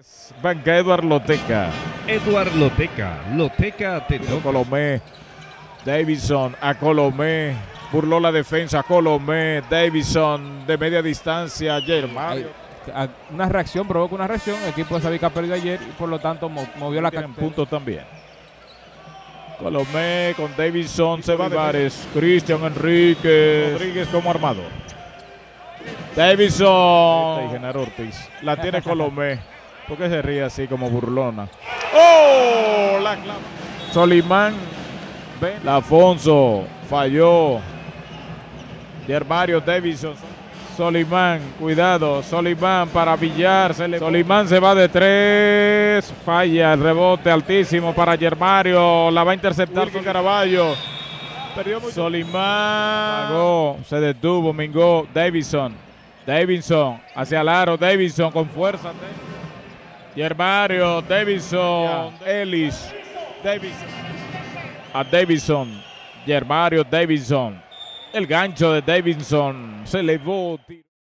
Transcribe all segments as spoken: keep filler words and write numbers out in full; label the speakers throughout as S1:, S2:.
S1: Banca Eduard Loteca.
S2: Eduard Loteca. Loteca te toca.
S1: Colomé. Davidson a Colomé. Burló la defensa. Colomé. Davidson de media distancia. Germario.
S3: Una reacción, provoca una reacción. El equipo de Sabica perdió ayer y por lo tanto movió la
S1: cartera.
S3: cartera.
S1: Puntos también. Colomé con Davidson. Se va Olivares. Cristian Enríquez. Rodríguez como armador. Davidson. Y Genaro Ortiz. La tiene Colomé. ¿Por qué se ríe así como burlona? ¡Oh! La clava. Solimán. Lafonso. Falló. Germario Davidson. Solimán. Cuidado. Solimán para Villar. Se le... Solimán se va de tres. Falla. El rebote altísimo para Germario. La va a interceptar con Caraballo. Perdió mucho. Solimán. Pagó. Se detuvo. Mingó. Davidson. Davidson. Hacia el aro. Davidson con fuerza. Germario, Davidson, yeah. Ellis, Davidson, a Davidson, Germario, Davidson, el gancho de Davidson, se elevó.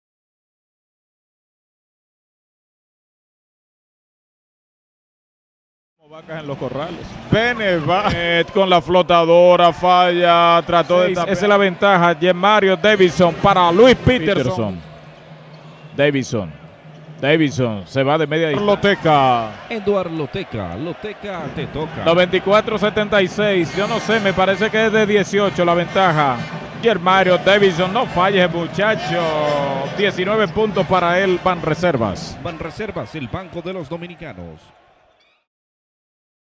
S1: Como vacas en los corrales. Benevat con la flotadora, falla, trató Seis, de tapar. Esa es la ventaja, Germario, Davidson para Luis Peterson. Peterson. Davidson. Davidson se va de media distancia. Loteca.
S2: Eduard Loteca. Loteca te toca.
S1: noventa y cuatro setenta y seis. Yo no sé, me parece que es de dieciocho la ventaja. Germario Davidson, no falles, muchacho. diecinueve puntos para él. Banreservas.
S2: Banreservas, el Banco de los Dominicanos.